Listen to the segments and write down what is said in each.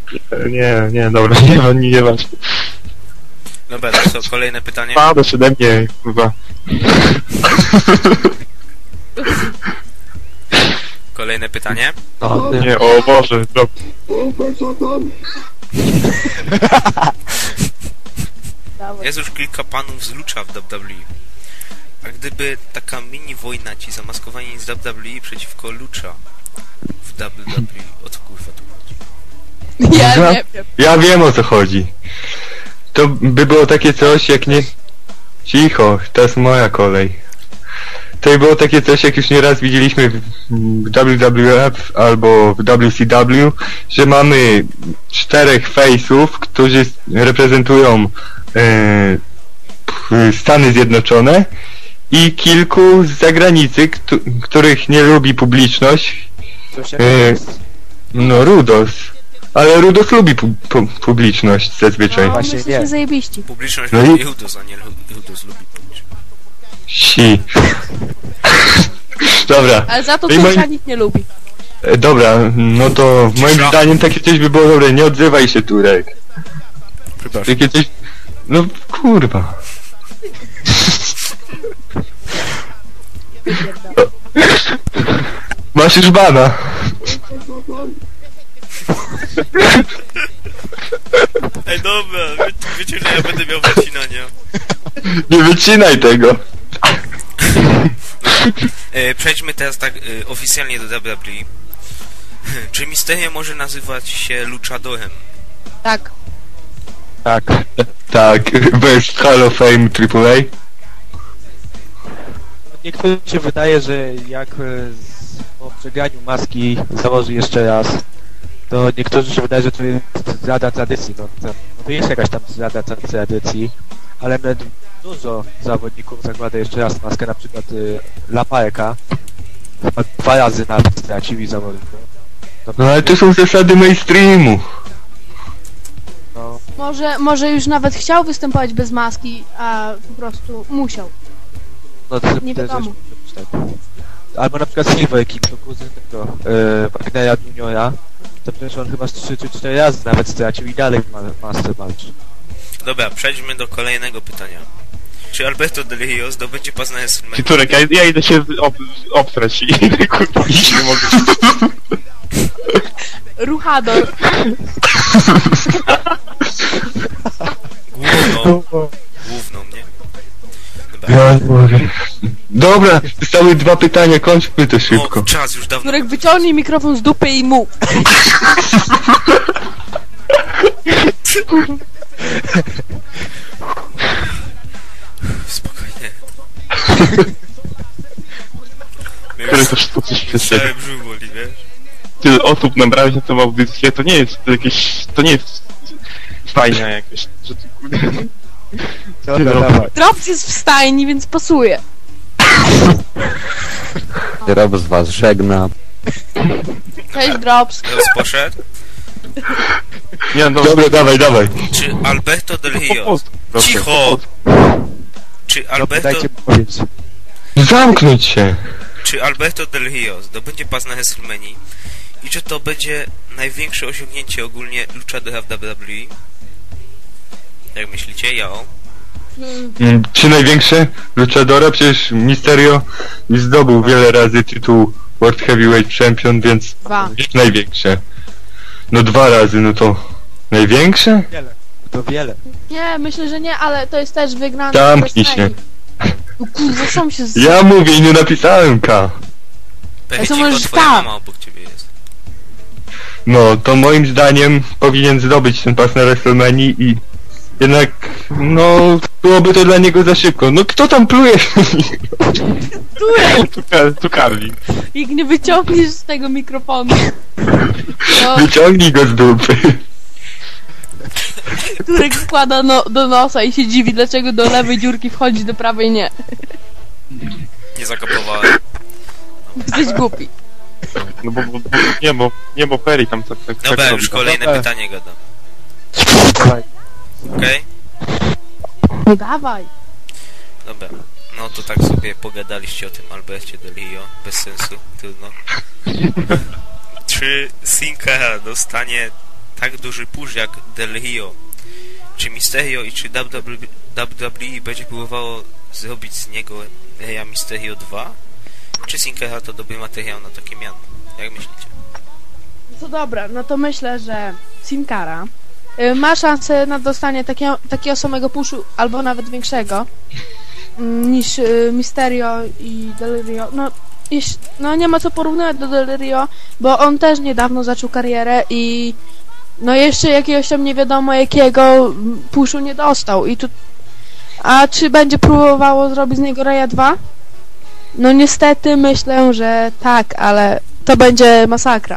Nie, dobra, nie masz. Dobra, to co, kolejne pytanie? Pada przede mnie, kurwa. Kolejne pytanie? Nie, o Boże, drop. Dawaj. Jest już kilka panów z Lucza w WWE. A gdyby taka mini wojna ci zamaskowani z WWE przeciwko Lucza w WWE, o co kurwa tu chodzi? Ja nie wiem. Ja wiem, o co chodzi. To by było takie coś jak nie... Cicho, to jest moja kolej. To by było takie coś, jak już nieraz widzieliśmy w WWF albo w WCW, że mamy 4 face'ów, którzy reprezentują Stany Zjednoczone i kilku z zagranicy, których nie lubi publiczność. No Rudos. Ale Rudos lubi publiczność zazwyczaj. No, Właśnie myślę, nie. że zajebiści. Publiczność No i- lubi Judos, a nie Judos lubi publiczność. Si. Dobra. Ale za to No i moi- Turcza nikt nie lubi. Dobra, no to moim Cisza. zdaniem takie coś by było dobre. Nie odzywaj się, Turek. Przepraszam. Takie coś... No kurwa. Masz już bana. Ej dobra, wiecie, że ja będę miał wycinania. Nie wycinaj tego. Przejdźmy teraz tak oficjalnie do WWE. Czy Mysterio może nazywać się luchadorem? Tak. Tak. Tak, bez Hall of Fame AAA. Niektórym się wydaje, że jak po przegraniu maski założy jeszcze raz, to niektórzy się wydaje, że to jest zdrada tradycji. No to jest jakaś tam zdrada tradycji, ale nawet dużo zawodników zakłada jeszcze raz maskę, na przykład Laparka. Chyba 2 razy nawet stracili zawodników. No ale to są zasady mainstreamu. No, Może już nawet chciał występować bez maski, a po prostu musiał. no to Nie też wiadomo. może być tak. Albo na przykład Silver King, to kuzyn tego Wagnera Juniora, to przecież on chyba 3 czy 4 razy nawet stracił i dalej w masce walczy. Dobra, przejdźmy do kolejnego pytania. Czy Alberto Del Rio zdobędzie pas na Ty WrestleMania? Turek, ja idę się obstrać i kurwa nie mogę. Ruchador. Główną, nie? Dobra. Ja mogę. Dobra, zostały 2 pytania, kończmy to O, szybko. czas już dawno. Którek wyciągnij mikrofon z dupy i mów. Spokojnie. Które to wszystko coś przez siebie. Cały brzuch boli, wiesz? Tyle osób nabrałeś na tą audycję, to nie jest jakieś... To nie jest... Fajne jakieś, że ty kurde... Dobra, No. dawaj. Drops jest w stajni, więc pasuje. Rob z was żegna. Cześć Drops. Teraz poszedł. Nie, no... Dobra, dawaj. Czy Alberto Del Rio... Proszę. Cicho! Czy No, Alberto... dajcie mi powiedzieć. Zamknąć się! Czy Alberto Del Rio zdobędzie pas na WrestleMania i czy to będzie największe osiągnięcie ogólnie luchadora w WWE? Jak myślicie, Jao? Czy największe luchadora? Przecież Mysterio zdobył wiele razy tytuł World Heavyweight Champion, więc 2. jest największe. No 2 razy, no to... Największe? Wiele. To wiele. Nie, myślę, że nie, ale to jest też wygrany. Zamknij bez się. stajni. No kurwa, są się z... Ja mówię i nie napisałem K. Pewnie co cicho, możesz twoja tak? mama obok ciebie jest. No, to moim zdaniem powinien zdobyć ten pas na WrestleMania i jednak, no, byłoby to dla niego za szybko. No kto tam pluje? Tu Karli. Jak nie wyciągniesz z tego mikrofonu. To Wyciągnij go z dupy. Turek wkłada do nosa i się dziwi, dlaczego do lewej dziurki wchodzi, do prawej nie. Nie zakopowałem. Jesteś głupi. No bo Perry tam tak Dobra, już robi. kolejne Dobra. pytanie gadam. Dawaj. Okej? No dawaj. Dobra. No to tak sobie pogadaliście o tym Albercie Del Rio. Bez sensu, trudno. Czy Sin Cara dostanie tak duży push jak Del Rio. Czy Mysterio i czy WWE będzie próbowało zrobić z niego Rey Mysterio 2? Czy Sin Cara to dobry materiał na takie miano? Jak myślicie? To dobra, no to myślę, że Sin Cara ma szansę na dostanie takiego samego puszu, albo nawet większego niż Mysterio i Del Rio. No nie ma co porównywać do Del Rio, bo on też niedawno zaczął karierę i no jeszcze jakiegoś tam nie wiadomo jakiego puszu nie dostał. A czy będzie próbowało zrobić z niego Reya 2? No niestety myślę, że tak, ale to będzie masakra.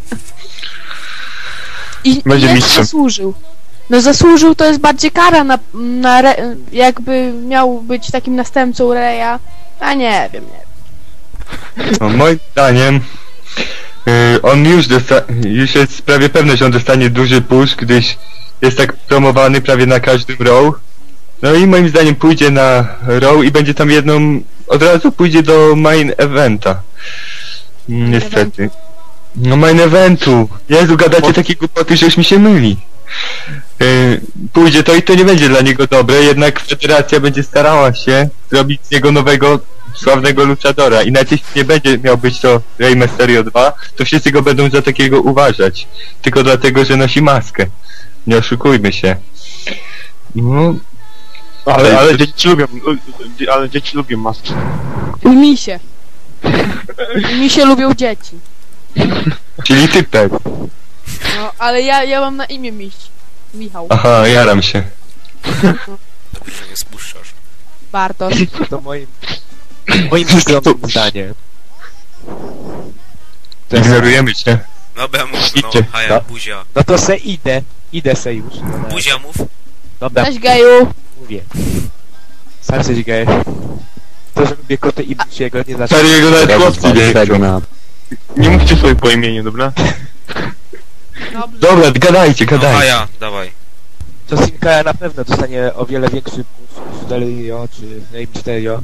I Będzie nie mistrzem. zasłużył. No zasłużył, to jest bardziej Cara jakby miał być takim następcą Reya. A nie wiem. No, moim zdaniem on już jest prawie pewny, że on dostanie duży push, gdyż jest tak promowany prawie na każdym Raw. No i moim zdaniem pójdzie na Raw i będzie tam od razu pójdzie do main eventa. Niestety. No main eventu. Jezu, gadacie takie głupoty, że już mi się myli. Pójdzie to i to nie będzie dla niego dobre, jednak federacja będzie starała się zrobić z niego nowego sławnego luchadora i nawet jeśli nie będzie miał być to Rey Mysterio 2, to wszyscy go będą za takiego uważać. Tylko dlatego, że nosi maskę. Nie oszukujmy się. No. Ale dzieci lubią maski. Misie. Misie lubią dzieci. Czyli typek. No, ale ja mam na imię Michał. Aha, jaram się. Dobrze, że nie spuszczasz. Bartosz. To moim skromnym zdaniem. Ignorujemy cię. Dobra, mów, no, Idźcie. haja, buzia. No to idę se już. Buzia mów. Dobra, Cześć geju. mówię. Sam jesteś gej. To, że lubię koty i buziego, nie znaczy... Stary, jego nawet Robus chłopcy was nie chcą. żegna. Nie mówcie sobie po imieniu, dobra? Dobrze. Dobra, gadajcie, No, gadajcie. haja, dawaj. To Sin Cara na pewno dostanie o wiele większy push niż Del Rio czy Rey Mysterio.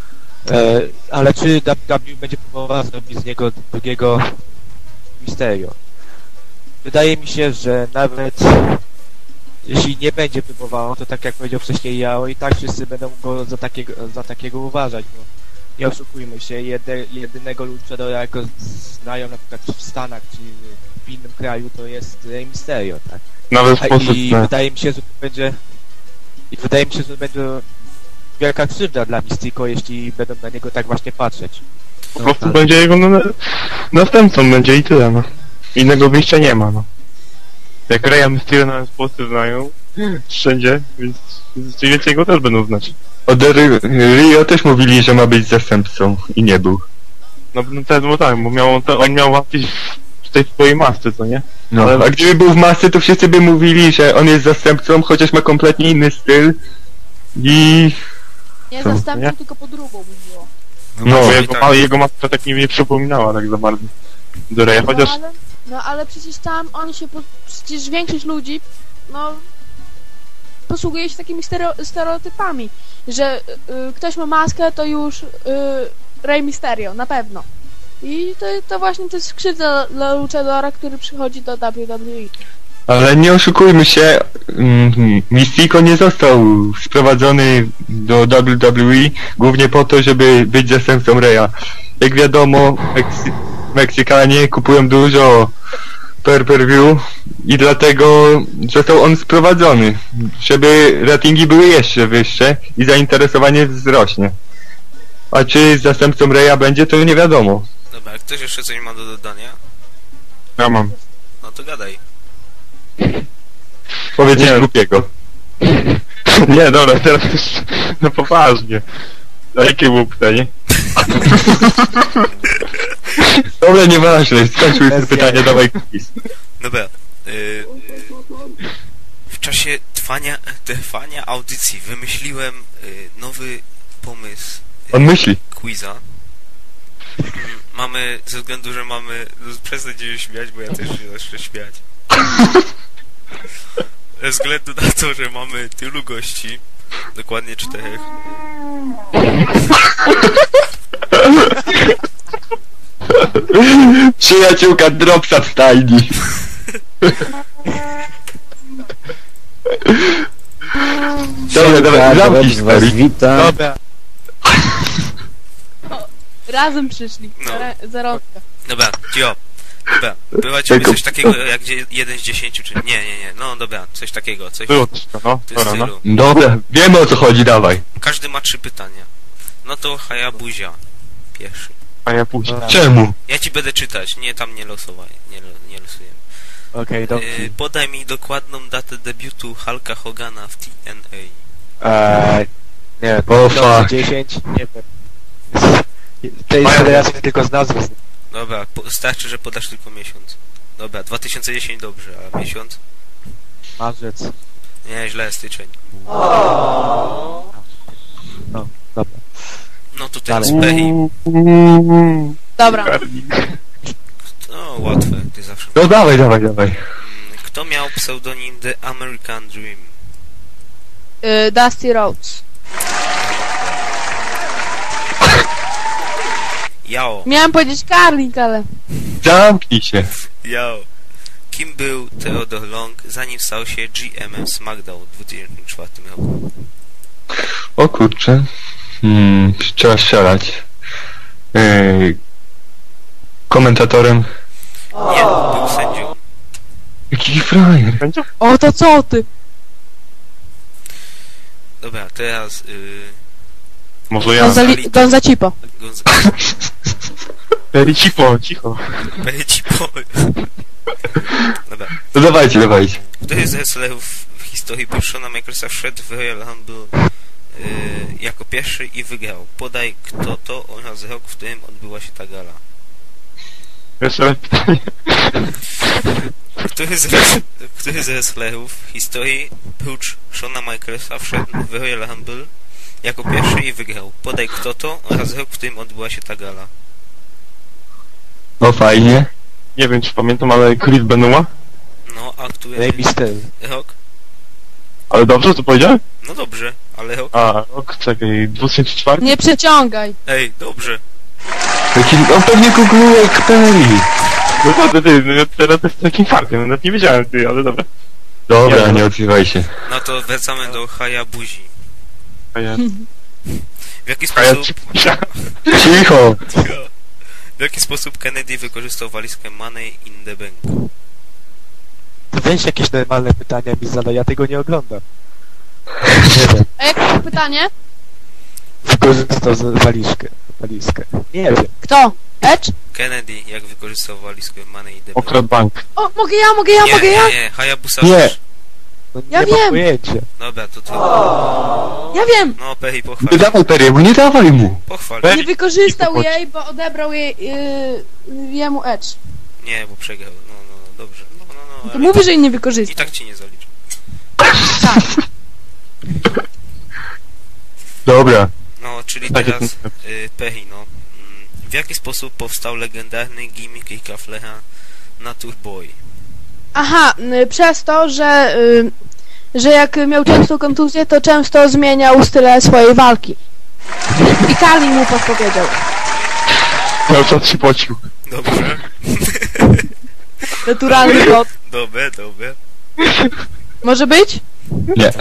Ale czy WWE będzie próbował zrobić z niego drugiego Mysterio? Wydaje mi się, że nawet jeśli nie będzie próbowało, to tak jak powiedział wcześniej Jao, i tak wszyscy będą go za takiego uważać, bo nie oszukujmy się, jedynego luchadora jak go znają na przykład w Stanach czy w innym kraju, to jest Rey Mysterio, tak? Nawet w sposób... I wydaje mi się, że to będzie... I wydaje mi się, że będzie wielka krzywda dla Mystico, jeśli będą na niego tak właśnie patrzeć. Po prostu będzie jego następcą, będzie i tyle, no. Innego wyjścia nie ma, no. Jak Reya Mysterio nawet w Polsce znają, wszędzie, więc coś więcej go też będą znać. Od Rio też mówili, że ma być zastępcą i nie był. No tak, bo on miał łatwiej w tej swojej masce, co nie? No, Ale- a gdyby był w masce, to wszyscy by mówili, że on jest zastępcą, chociaż ma kompletnie inny styl i... Nie Co? zastępcą, Nie? tylko podróbą by było. No, Bo i tak. jego maska tak nie przypominała tak za bardzo do Reya, chociaż... No ale przecież tam oni się... Przecież większość ludzi, no... posługuje się takimi stereotypami, że ktoś ma maskę, to już Rey Mysterio, na pewno. I to właśnie to jest skrzydła dla luchadora, który przychodzi do WWE. Ale nie oszukujmy się, Mystico nie został sprowadzony do WWE głównie po to, żeby być zastępcą Reya. Jak wiadomo, Meksykanie kupują dużo pay-per-view i dlatego został on sprowadzony, żeby ratingi były jeszcze wyższe i zainteresowanie wzrośnie. A czy zastępcą Reya będzie, to nie wiadomo. Dobra, ktoś jeszcze coś ma do dodania? Ja mam. No to gadaj. Powiedz coś Nie. głupiego. Nie, dobra, teraz już no poważnie. A jakie było pytanie? Dobra, nieważne, skończył już pytanie, dawaj quiz. Dobra. W czasie trwania audycji wymyśliłem nowy pomysł On myśli. quiza. Mamy, ze względu, że mamy... Przestań się śmiać, bo ja też się zacznę śmiać. Ze względu na to, że mamy tylu gości, dokładnie 4, Przyjaciółka Dropsa w stajni. Dobra, dobra, zamknij Rob z was story. wita. Dobra. Razem przyszli. No. Zarobka. Dobra, Cio. Dobra, była ciebie Tylko- coś takiego jak 1 z 10, czy... Nie. No dobra, coś takiego, coś Było coś, no. w tym Dobra, no. stylu. Dobra, wiemy o co chodzi, dawaj. Każdy ma 3 pytania. No to Hayabuzia. Pierwszy. A ja później. Czemu? Ja ci będę czytać, nie tam nie losowaj, nie losujemy. Okej, dobrze. Podaj mi dokładną datę debiutu Hulka Hogana w TNA. Nie wiem, O, fuck. 10, nie wiem. Tej federacji tylko z nazwy. Dobra, starczy, że podasz tylko miesiąc. Dobra, 2010 dobrze, a miesiąc? Marzec. Nie, źle, styczeń. No, dobra. No to teraz Dalej. Pehi. Dobra. No, łatwe, ty zawsze. No dawaj. Kto miał pseudonim The American Dream? Dusty Rhodes. Yao. Miałem powiedzieć Carling, ale... Zamknij się. Yao. Kim był Theodore Long, zanim stał się GM-em SmackDown w 2004 roku? O kurczę. Trzeba strzelać. Komentatorem. Nie, był sędzią. Jaki frajer. Będzie? O, to co ty? Dobra, teraz... Może ja. Don Zacipo. Eri, cicho. Pehi ci powiem. Dobra. No dawajcie. Który z wrestlerów w historii Bruce'a Michaelsa wszedł w Royal Rumble jako pierwszy i wygrał? Podaj kto to oraz rok, w którym odbyła się ta gala. Jeszcze raz pytanie. Który z wrestlerów w historii prócz Shona Michaelsa wszedł w Royal Rumble jako pierwszy i wygrał? Podaj kto to oraz rok, w którym odbyła się ta gala. No fajnie. Nie wiem czy pamiętam, ale Chris Benoit? No, a który Rey Mysterio. rok? Ale dobrze co powiedziałem? No dobrze, ale rok? A, rok, czekaj, 2004? Nie przeciągaj. Ej, dobrze. On pewnie googluje jak Perry. No ty, no, teraz to jest takim fartem, nawet nie wiedziałem ty, ale dobra. Dobra, Nie. nie odzywaj się. No to wracamy do Hayabuzi. A ja... W jaki A ja sposób... Cicho. W jaki sposób Kennedy wykorzystał walizkę Money in the Bank? Weź jakieś normalne pytania mi zadaj, ja tego nie oglądam. Nie wiem. A jakie pytanie? Wykorzystał walizkę. Nie wiem. Kto? Edge? Kennedy, jak wykorzystał walizkę Money in the Bank? Okradł bank. O, mogę ja? Nie, Hayabusa Nie. też. No, Ja nie mam wiem. pojęcia. Dobra, to ty. Ja wiem. No, Pehi, Nie pochwal. dawaj Perry'emu, nie dawaj mu. Pochwal. Nie wykorzystał jej, bo odebrał jej jemu Edge. Nie, bo przegrał. No, dobrze. No, To ale mówi, że jej nie i wykorzystał. tak ci nie zaliczę. Dobra. No, czyli Tak teraz jest. Pehi, no. W jaki sposób powstał legendarny gimmick Ricka Flaira Nature Boy? Aha, przez to, że jak miał częstą kontuzję, to często zmieniał style swojej walki. I Carling mu podpowiedział. Cały czas się pocił. Dobrze. Naturalny kot. Dobre. Może być? Nie.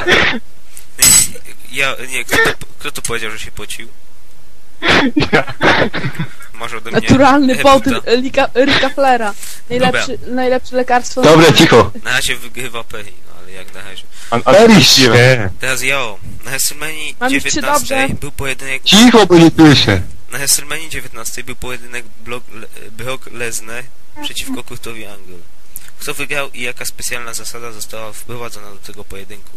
Kto to powiedział, że się pocił? Ja. Masz ode mnie Naturalny pot buta. Ricka Flaira. Najlepsze lekarstwo. Dobra, cicho. Na razie wygrywa Pehi, no ale jak na razie. Perry się. Teraz Yao. Na WrestleManii Mam już 19 dobrze. był pojedynek... Cicho, bo nie słyszę. Na WrestleManii 19 był pojedynek Brock Lesnar przeciwko Kurtowi Angle. Kto wygrał i jaka specjalna zasada została wprowadzona do tego pojedynku?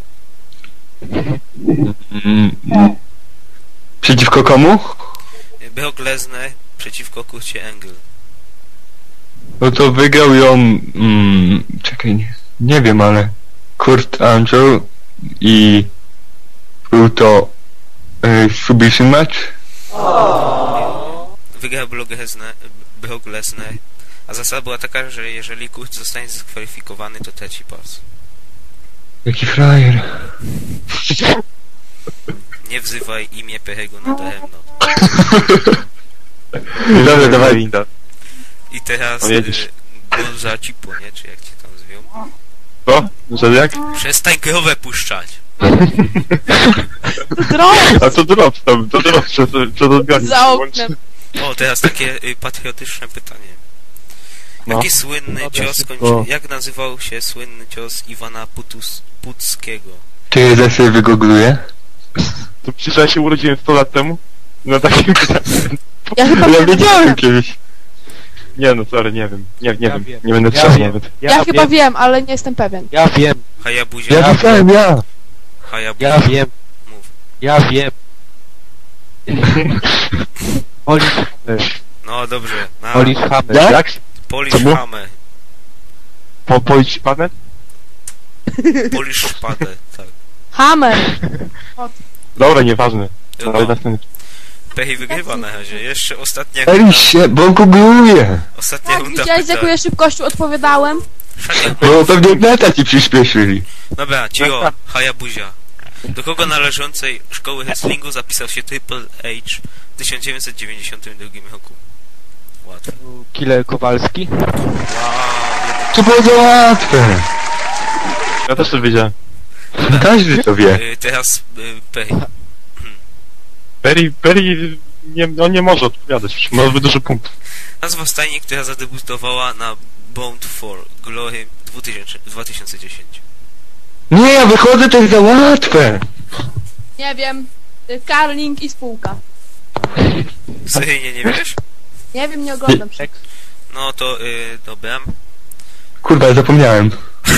Przeciwko komu? Brock Lesnar przeciwko Kurcie Angle. No to wygrał ją... czekaj, nie wiem, ale... Kurt Angle i... Był to... submission match? Wygrał Brock Lesnar, a zasada była taka, że jeżeli Kurt zostanie dyskwalifikowany, to traci pas. Jaki frajer. Nie wzywaj imię Perego na daremno. Dobra, dawaj. I teraz O, jedziesz. Gonza Cipo, nie? Czy jak cię tam zwią? Co? Że jak? Przestań krowę puszczać. Drops! A to drops tam, to drops, co do odbiornik. Za oknem. O, teraz takie patriotyczne pytanie. No. Jaki słynny No, cios szybko. kończy... Jak nazywał się słynny cios Iwana Puckiego? Czy ja zaraz sobie wygoogluję? To przecież ja się urodziłem 100 lat temu? No takim Ja chyba Ja wiem, wiedziałem kiedyś. Nie no, sorry, nie wiem. Nie Ja wiem, wiem. nie będę Ja trzeba wiem. nawet. ja chyba wiem. wiem, ale nie jestem pewien. Ja wiem. Hayabuzia? Ja wiedziałem, ja. Hayabuzia. Ja wiem. Mów. Ja wiem. Polish Hammer. No dobrze. Na Polish Hammer. Jak? Jak? Polish Co było? Hammer. Polić panel? Polish szpadę, tak. Hammer! Dobra, nieważne. Ale Dobra. następny. Pehi wygrywa na razie. Jeszcze ostatnia Ej się, bo googluje. Ostatnia Tak, runda widziałeś z jaką ja szybkością odpowiadałem? Szania. Bo pewnie neta ci przyspieszyli. Dobra, Cio, Hayabuzia. Do kogo należącej szkoły wrestlingu zapisał się Triple H w 1992 roku? Łatwe. Killer Kowalski. Wow, To było za łatwe. Ja też to wiedziałem. Każdy to wie. teraz Pehi. Perry on nie może odpowiadać, ma zbyt dużo punktów. Nazwa stajni, która zadebiutowała na Bound for Glory 2010. Nie, ja wychodzę, to jest za łatwe. Nie wiem. Carling i spółka. Seryjnie nie wiesz? Nie wiem, nie oglądam się. No to dobra. Kurwa, zapomniałem.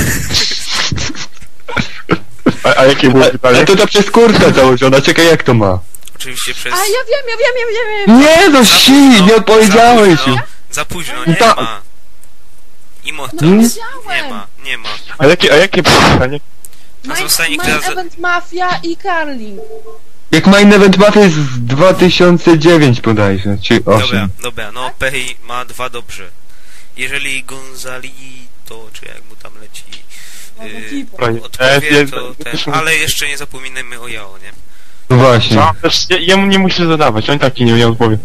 A jakie było pytanie? Ale to ta przez kurtkę założona, czekaj jak to ma. Oczywiście przez... A ja wiem. Nie no, nie odpowiedziałeś Za już. późno, za późno, nie Ta- ma. Immortals. Nie? Nie ma. A jakie było pytanie? Nazwa stajni, Main która... Event Mafia i Carling. Jak Main Event Mafia jest z 2009 bodajże, czy 8. Dobra, no Pehi ma 2 dobrze. Jeżeli Gonzali to, czy jak mu tam leci, odpowie, to ten... Ale jeszcze nie zapominajmy o Jao, nie? No właśnie. No, też jemu nie musisz zadawać, on taki nie odpowie.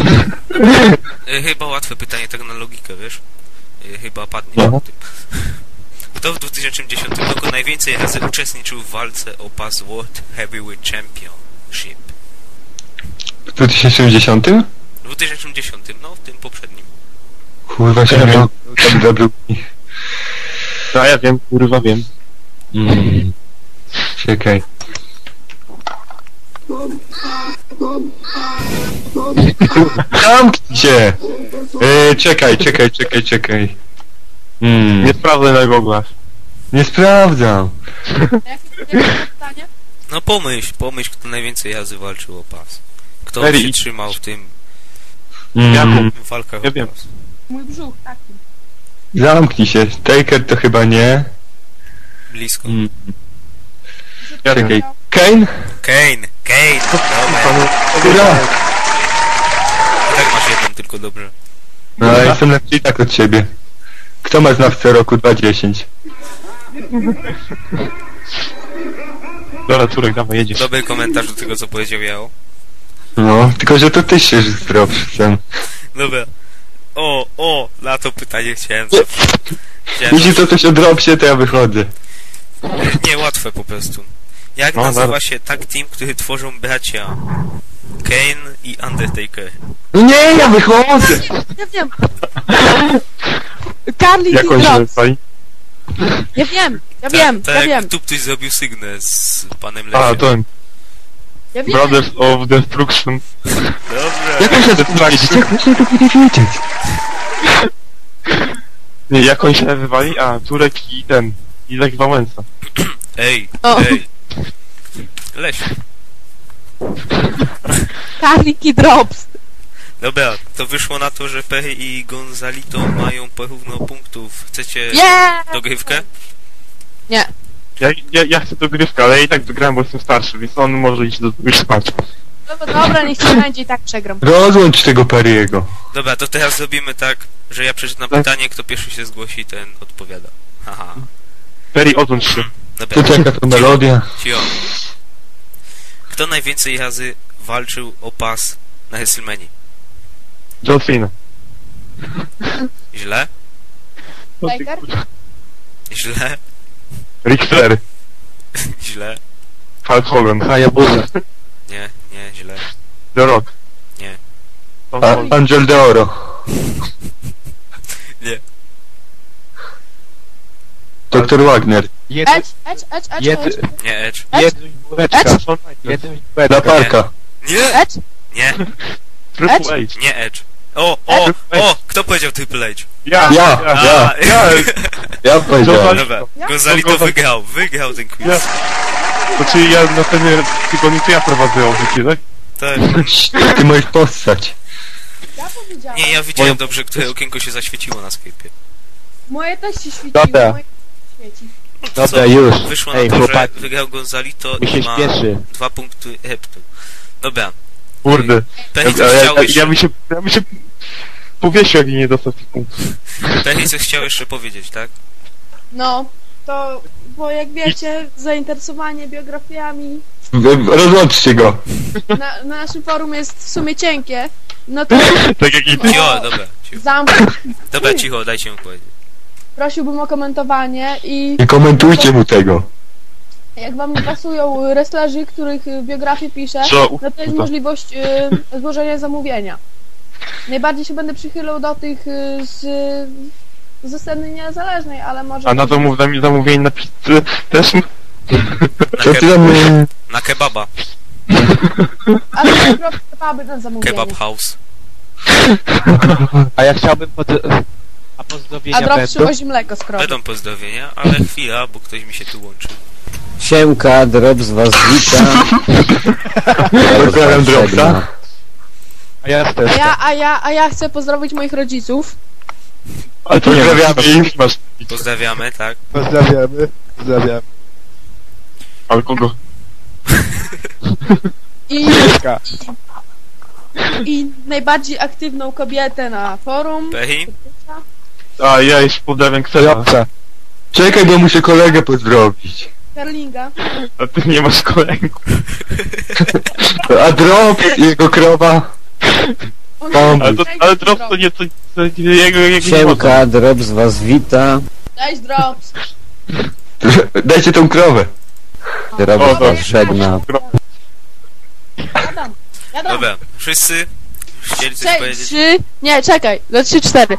Chyba łatwe pytanie, tak na logikę, wiesz? Chyba padnie No. o tym. Kto w 2010 roku najwięcej razy uczestniczył w walce o pas World Heavyweight Championship? W 2010? W 2010, no w tym poprzednim. Kurwa się miał WWE. A ja wiem, kurwa wiem. Czekaj. Zamknij się! Czekaj. Nie sprawdzaj na Google'ach. Nie sprawdzam. Jakie pytanie? No pomyśl, kto najwięcej razy walczył o pas. Kto Perry. się trzymał w tym Jakub. walkach Ja o wiem. pas. Mój brzuch, taki. Zamknij się. Taker to chyba nie. Blisko. Ja wiem. Czekaj. Kane? Kane! Dobra. Kurwa! I tak masz jedną tylko dobrze. No ale jestem lepszy i tak od ciebie. Kto ma znawcę roku 2010? Dobra, Turek, dawaj, jedziesz. Dobry komentarz do tego, co powiedział Jao. No, tylko że to ty się zdrowszem. Dobra. Na to pytanie chciałem Jeśli to coś o dropsie, to ja wychodzę. Nie, łatwe po prostu. Jak No, nazywa dobra. się tag team, który tworzą bracia Kane i Undertaker? No nie, ja wychodzę! Ja wiem. Carling Jak i on się Drops. nazywa? Ja wiem. Tak Ja wiem. jak tu ktoś zrobił sygnę z panem A, Lefiem. ten. Ja wiem. Brothers of Destruction. Dobrze. Jak on się to powiedzieć? Jak można to powiedzieć? Nie, jak oni się nazywali? A, Turek i ten. Izak Wałęsa. Ej. Leś. Carling i Drops. Dobra, to wyszło na to, że Pehi i Gonzalito mają porówno punktów. Chcecie dogrywkę? Nie. Ja chcę dogrywkę, ale ja i tak wygrałem, bo jestem starszy, więc on może iść już spać. Dobra, niech ci będzie i tak przegram. Rozłącz tego Perry'ego. Dobra, to teraz zrobimy tak, że ja przeczytam pytanie, kto pierwszy się zgłosi, ten odpowiada. Haha. Perry, odłącz się. Dobra. To czeka to melodia. Cio. Kto najwięcej razy walczył o pas na WrestleManii? John Cena. Źle? Taker? Źle? Ric Flair. Źle. Hulk Hogan. Hayabusa. Nie, źle. The Rock. Nie. Angel de Oro. Nie. Doktor Wagner. Edge. Nie, Edge. Jedność bułeczka. Jedność bułeczka. Latarka. Nie! Edge? Nie, Triple H. nie Edge. O, kto powiedział Triple H? Ja. Ja powiedziałem. Dobra, Gonzali to wygrał ten quiz. Ja. To czyli ja na ten tygodniu to ja prowadzę audycję, tak? Tak. Ty możesz postać. Ja powiedziałem. Nie, ja widziałem dobrze, które okienko się zaświeciło na Skype'ie. Moje też się świeciło, Dobra. moje też się świeci. Dobra, już. Wyszło Ej, na to, że chłopaki. wygrał Gonzali, to Mi się i ma śpieszy. 2 punkty heptu. Dobra, Kurde. Penny co chciał Ja bym się powiesił, jak nie dostał tych punktów. Penny co chciał jeszcze powiedzieć, tak? No, to, bo jak wiecie, zainteresowanie biografiami Rozłączcie go. na naszym forum jest w sumie cienkie, no to Tak jak i ty. Cicho, dobra, cicho. Dobra, cicho, dajcie mu powiedzieć. prosiłbym o komentowanie i Nie komentujcie mu tego. jak wam nie pasują wrestlerzy, których biografię piszę, Co? no to jest możliwość złożenia zamówienia. Najbardziej się będę przychylał do tych ze sceny niezależnej, ale może... A na to mów mi zamówienie na pizzę też. Co ty tam... Na kebaba. Ale kebaby na zamówienie. Kebab house. A ja chciałbym A pozdrowienia A drop będą? przywozi mleko z krowy. Będą pozdrowienia, ale chwila, bo ktoś mi się tu łączy. Siemka, Drops was wita. Pozdrawiam Dropsa. A ja też. A ja chcę pozdrowić moich rodziców. Ale to nie Pozdrawiamy ich. masz. Pozdrawiamy, tak? Pozdrawiamy. Pozdrawiam. Ale kogo? I najbardziej aktywną kobietę na forum. Pehi? A ja jeszcze pozdrawiam Ksela. Dobrze. Czekaj, bo muszę kolegę pozdrowić. Karlinga. A ty nie masz kolegów. A Drop i jego krowa. Ale Drop to nie jego nie ma. Siemka, Drops was wita. Cześć, Drops. Dajcie tą krowę. Drops was żegna. Jadam. Dobra, wszyscy chcieli coś powiedzieć? 3, nie, czekaj, do 3-4.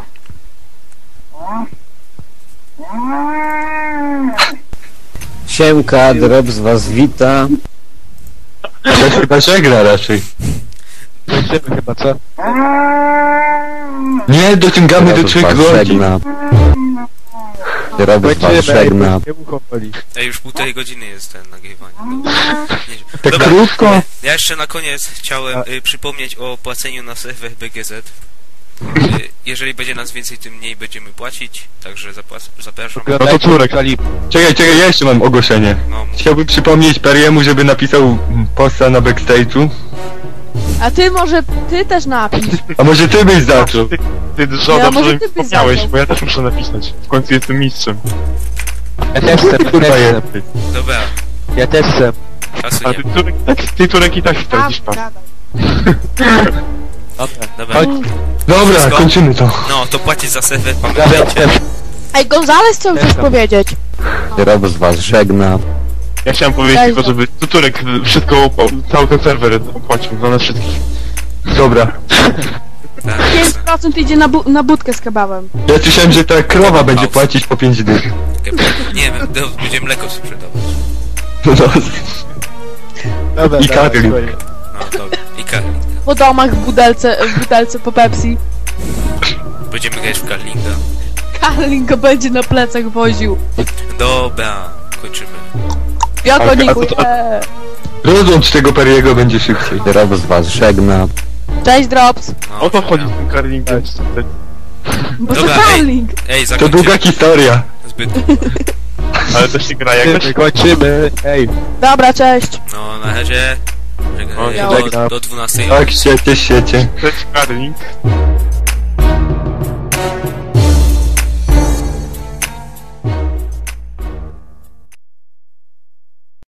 Siemka, Drops was wita. To chyba żegna raczej. Kończymy chyba, co? Nie, dociągamy do Drops 3 was godzin. żegna. Drops was Kończymy, żegna. nie ucho boli. Ej, już 1,5 godziny jest ten nagrywanie. Nie- Tak Dobra, krótko. ja jeszcze na koniec chciałem przypomnieć o płaceniu na serwer BGZ. Jeżeli będzie nas więcej, tym mniej będziemy płacić, także zapraszam. Oglądajcie Turek. Kalibu. Czekaj, ja jeszcze mam ogłoszenie. No, Chciałbym przypomnieć Periemu, żeby napisał posta na backstage'u. A ty też napisz. A może ty byś zaczął? Ty żoda, może że mi ty byś wspomniałeś, zaczął. bo ja też muszę napisać. W końcu jestem mistrzem. Ja też chcę, Kurwa jest. dobra, Ja też chcę. A czasu ty Turek i tak stracisz pan. Gadaj. Dobra. Dobra, Dobra, Wszystko? kończymy to. no to płacić za serwer, Pozdrawiam pamiętajcie. też. Ej, Gonzales chciał coś powiedzieć. Drops was żegna. Ja chciałem powiedzieć tylko, żeby Turek wszystko, cały ten serwer opłacił dla nas wszystkich. Dobra. Tak, 5% idzie na budkę z kebabem. Ja słyszałem, że ta krowa będzie płacić po 5 dych. nie wiem, będzie mleko sprzedawać. No, Dobra, I dawaj, Karli. swoje. No dobra, i Karling. Po domach w butelce po Pepsi. Będziemy grać w Karlinga. Karling go będzie na plecach woził. Dobra, kończymy. Jako A Niku, co- rozłącz tego Periego, będzie szybciej. Drops was żegna. Cześć, Drops. No, O to chodzi z tym karlingiem. Bo to Dobra, Karling. Ej, To długa zakończymy. historia. Zbyt długo. Ale to się gra jakoś. Kończymy. Ej, Dobra, cześć. No, na razie. O, Do 12. Tak, siecie. Cześć karling.